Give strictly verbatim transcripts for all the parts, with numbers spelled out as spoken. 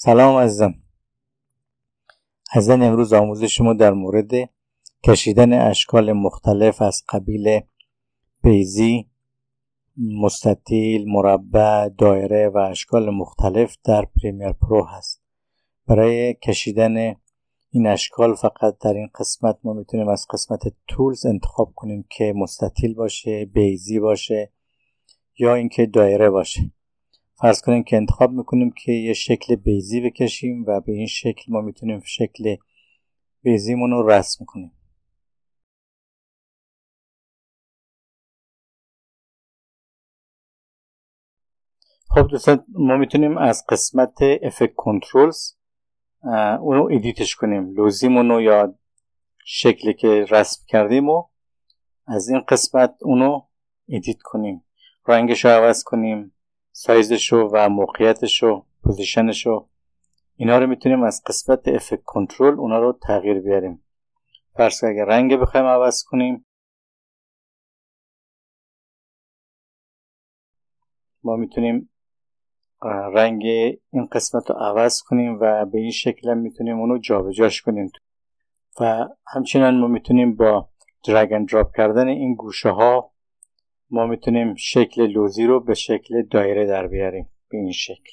سلام عزیزم. عزیزان، امروز آموزش ما در مورد کشیدن اشکال مختلف از قبیل بیضی، مستطیل، مربع، دایره و اشکال مختلف در پریمیر پرو هست. برای کشیدن این اشکال فقط در این قسمت ما میتونیم از قسمت تولز انتخاب کنیم که مستطیل باشه، بیضی باشه یا اینکه دایره باشه. فرض کنیم که انتخاب میکنیم که یه شکل بیضی بکشیم و به این شکل ما میتونیم شکل بیضیمون رو رسم کنیم. خب دوستان، ما میتونیم از قسمت افکت کنترلز اونو ادیتش کنیم. لوزیمون رو یا شکلی که رسم کردیم و از این قسمت اونو ادیت کنیم، رنگش رو عوض کنیم، سایزشو و موقعیتشو، پوزیشنشو، اینا رو میتونیم از قسمت افکت کنترل اونا رو تغییر بیاریم. فرض کنید اگر رنگ بخوایم عوض کنیم، ما میتونیم رنگ این قسمت رو عوض کنیم و به این شکل هم میتونیم اونو جابجاش کنیم و همچنین ما میتونیم با درگ اند دراپ کردن این گوشه ها ما میتونیم شکل لوزی رو به شکل دایره در بیاریم به این شکل.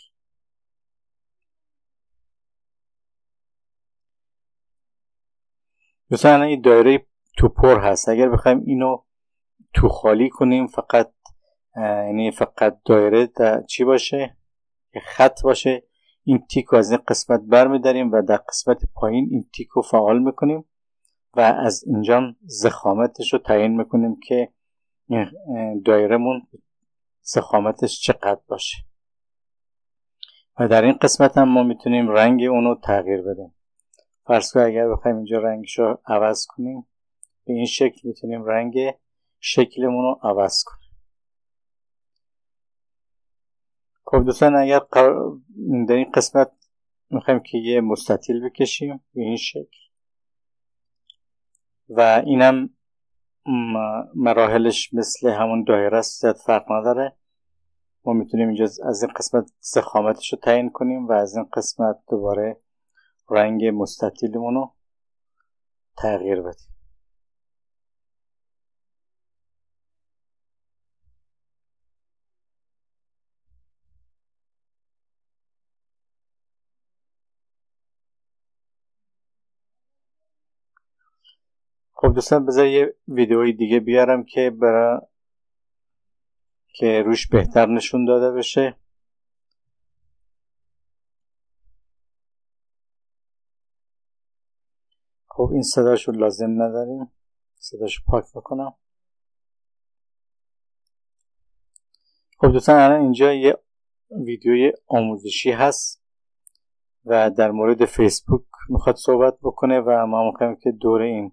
مثلا این دایره تو پر هست، اگر بخوایم اینو تو خالی کنیم، فقط یعنی فقط دایره در چی باشه، خط باشه، این تیک رو از این قسمت برمیداریم و در قسمت پایین این تیک رو فعال میکنیم و از اینجا ضخامتش رو تعیین میکنیم که دایره‌مون ضخامتش چقدر باشه و در این قسمت هم ما میتونیم رنگ اونو تغییر بدیم. فرض کنید اگر بخوایم اینجا رنگش رو عوض کنیم، به این شکل میتونیم رنگ شکلمون رو عوض کنیم. خب دوستان، اگر در این قسمت میخوایم که یه مستطیل بکشیم به این شکل و اینم مراحلش مثل همون دایره است، زیاد فرق نداره. ما میتونیم اینجا از این قسمت ضخامتش رو تعیین کنیم و از این قسمت دوباره رنگ مستطیلمون رو تغییر بدیم. خب دوستان، بذار یه ویدیوی دیگه بیارم که برای که روش بهتر نشون داده بشه. خب این صداشو لازم نداریم، صداشو پاک بکنم. خب دوستان، الان اینجا یه ویدیوی آموزشی هست و در مورد فیسبوک میخواد صحبت بکنه و ما میخوایم که دور این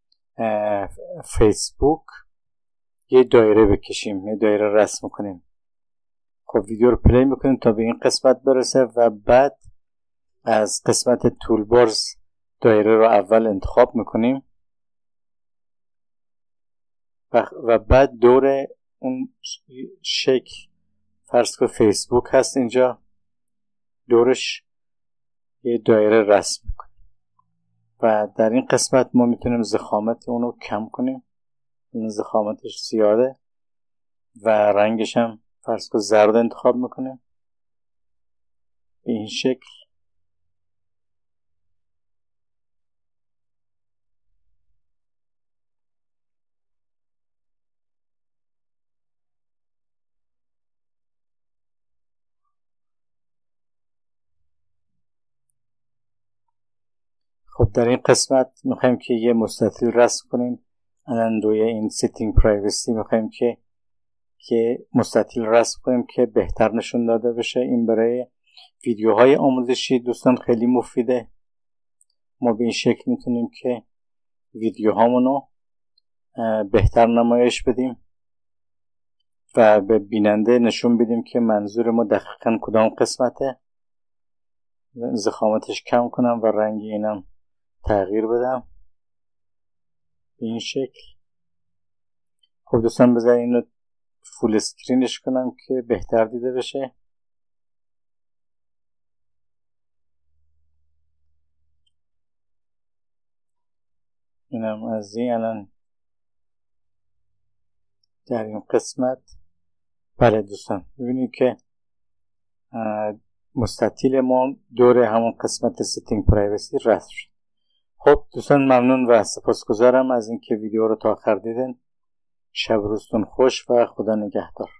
فیسبوک یه دایره بکشیم، یه دایره رسم کنیم. خب ویدیو رو پلی میکنیم تا به این قسمت برسه و بعد از قسمت تولبارز دایره رو اول انتخاب میکنیم و بعد دور اون شکل، فرض کن فیسبوک هست اینجا، دورش یه دایره رسم میکنیم و در این قسمت ما میتونیم ضخامت اونو کم کنیم. این ضخامتش زیاده و رنگش هم فرض کن زرد انتخاب میکنیم به این شکل. خب در این قسمت میخوایم که یه مستطیل رسم کنیم. الان روی این سیتینگ پرایوسی میخوایم که که مستطیل رسم کنیم که بهتر نشون داده بشه. این برای ویدیوهای آموزشی دوستان خیلی مفیده. ما به این شکل میتونیم که ویدیوهامونو بهتر نمایش بدیم و به بیننده نشون بدیم که منظور ما دقیقاً کدام قسمته. ضخامتش کم کنم و رنگ اینم تغییر بدم به این شکل. خب دوستان، بذار اینو فول اسکرینش کنم که بهتر دیده بشه. اینم از این. الان در این قسمت بله دوستان ببینید که مستطیل ما دور همون قسمت ستینگ پرایوسی رسم شد. خب دوستان ممنون و سپاسگزارم از اینکه ویدیو رو تا آخر دیدن. شب روزتون خوش و خدا نگهدار.